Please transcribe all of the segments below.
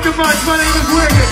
too much. My name is Wicked.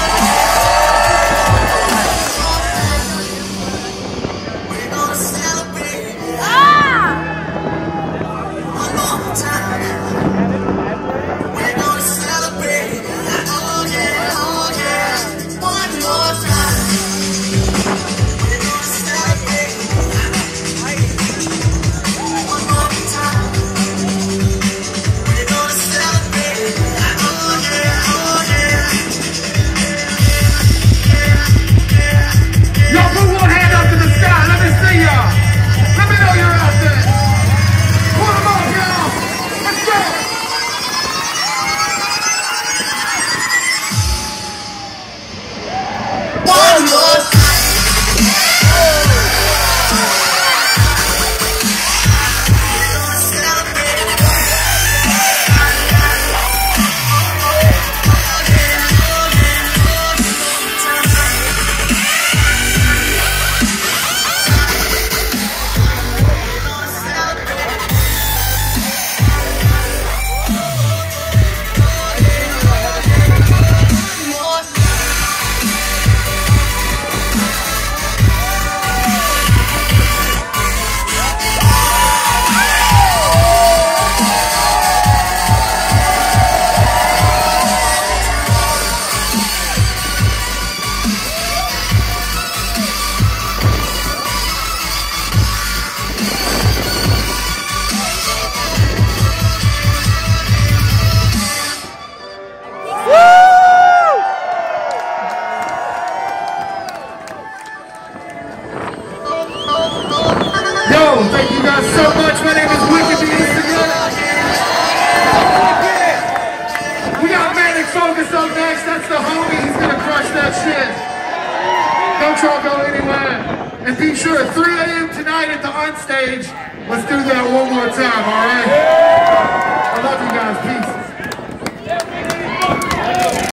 Thank you guys so much. My name is Wicked the Instigator. We got Manic Focus up next. That's the homie. He's gonna crush that shit. Don't y'all go anywhere. And be sure, 3 a.m. tonight at the Unstage. Let's do that one more time, alright? I love you guys. Peace.